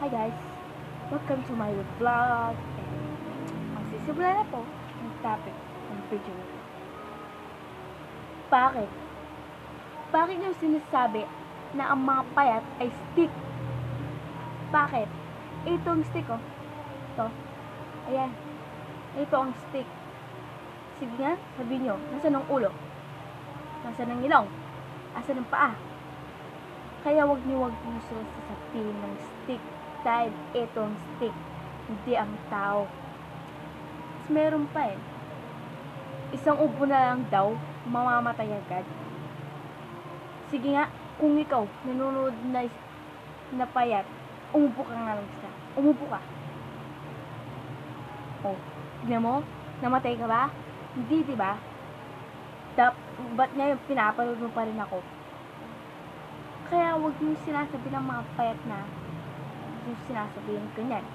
Hi guys! Welcome to my vlog and magsisimula na po ang topic ng video nito. Bakit? Bakit nyo sinasabi na ang mga payat ay stick? Bakit? Ito ang stick oh. Ito. Ayan. Ito ang stick. Sige nga, sabihin nyo, nasan ang ulo? Nasan ang ilong? Asan ang paa? Kaya wag niyo sila sasabihin ng stick dahil ito ang stick, hindi ang tao. Mas meron pa eh. Isang ubo na lang daw, mamamatay agad. Sige nga, kung ikaw nanonood na payat, umupo ka nga lang isa. Umupo ka. Oh, tignan mo, namatay ka ba? Hindi, diba? Ba't ngayon pinapanood mo pa rin ako? Kaya huwag niyo sinasabi ng mga payat na yung sinasabihin ko niyan.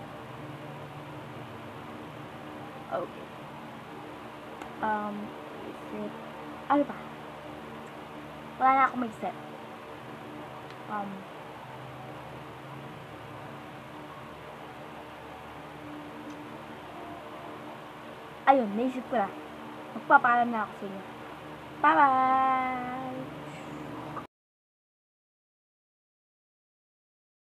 Okay. Isip. Ano ba? Wala na akong mag-isip. Ayun, naisip ko na. Magpapaalam na ako sa inyo. Bye-bye!